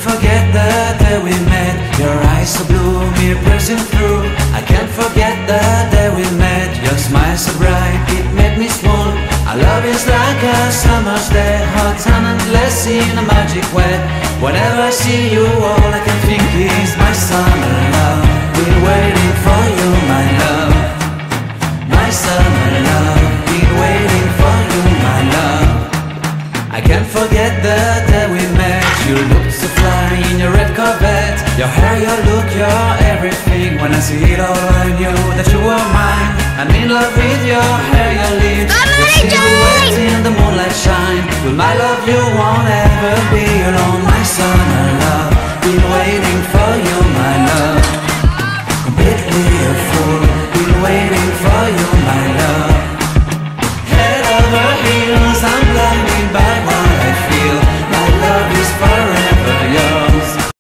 forget the day we met. Your eyes so blue, me piercing through. I can't forget the day we met. Your smile so bright, it made me swoon. Our love is like a summer's day, hot and endless in a magic way. Whenever I see you, all I can think is my summer love. Been waiting for you, my love. My summer love. Been waiting for you, my love. I can't forget the day we met. You looked so fly in your red Corvette. Your hair, your look, your everything. When I see it all, I knew that you were mine. I'm in love with your hair, your lips, your silhouette in the moonlight shine. With my love you won't ever be alone, my summer